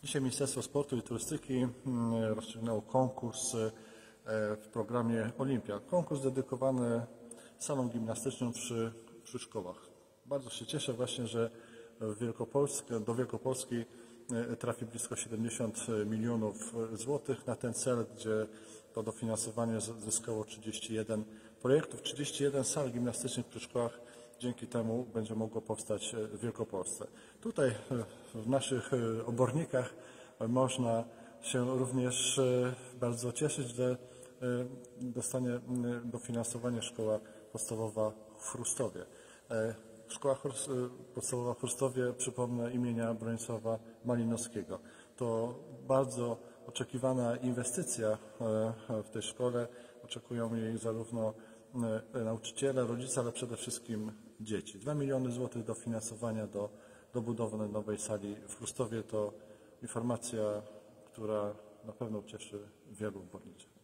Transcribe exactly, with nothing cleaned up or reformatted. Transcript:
Dzisiaj Ministerstwo Sportu i Turystyki rozciągnęło konkurs w programie Olimpia. Konkurs dedykowany salom gimnastycznym przy, przy szkołach. Bardzo się cieszę właśnie, że w Wielkopolsce, do Wielkopolski trafi blisko siedemdziesiąt milionów złotych na ten cel, gdzie to dofinansowanie zyskało trzydzieści jeden projektów, trzydzieści jeden sal gimnastycznych przy szkołach. Dzięki temu będzie mogło powstać w Wielkopolsce. Tutaj w naszych obornikach można się również bardzo cieszyć, że dostanie dofinansowanie szkoła podstawowa w Chrustowie. Szkoła podstawowa w Chrustowie, przypomnę, imienia Bronisława Malinowskiego. To bardzo oczekiwana inwestycja w tej szkole. Oczekują jej zarówno nauczyciele, rodzice, ale przede wszystkim dzieci. dwa miliony złotych dofinansowania do, do budowy nowej sali w Chrustowie to informacja, która na pewno ucieszy wielu oborniczych.